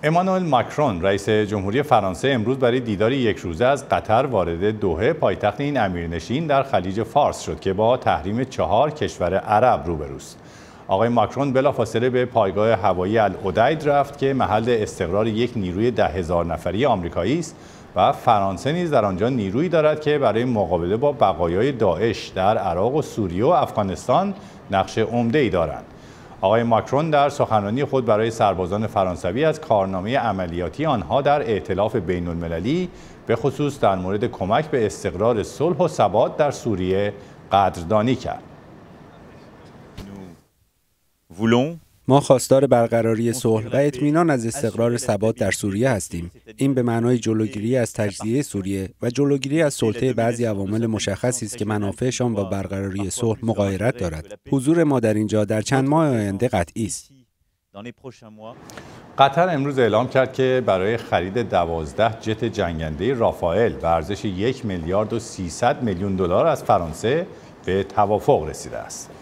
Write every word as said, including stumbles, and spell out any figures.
امانوئل ماکرون رئیس جمهوری فرانسه امروز برای دیدار یک روزه از قطر وارد دوحه پایتخت این امیرنشین در خلیج فارس شد که با تحریم چهار کشور عرب روبروست. آقای ماکرون بلافاصله به پایگاه هوایی العدید رفت که محل استقرار یک نیروی ده هزار نفری آمریکایی است و فرانسه نیز در آنجا نیرویی دارد که برای مقابله با بقایای داعش در عراق و سوریه و افغانستان نقش عمده‌ای دارند. آقای ماکرون در سخنرانی خود برای سربازان فرانسوی از کارنامه عملیاتی آنها در ائتلاف بین‌المللی به خصوص در مورد کمک به استقرار صلح و ثبات در سوریه قدردانی کرد. ما خواستار برقراری صلح و اطمینان از استقرار ثبات در سوریه هستیم. این به معنای جلوگیری از تجزیه سوریه و جلوگیری از سلطه بعضی عوامل مشخصی است که منافعشان با برقراری صلح مغایرت دارد. حضور ما در اینجا در چند ماه آینده قطعی است. قطر امروز اعلام کرد که برای خرید دوازده جت جنگنده رافائل به ارزش یک میلیارد و سیصد میلیون دلار از فرانسه به توافق رسیده است.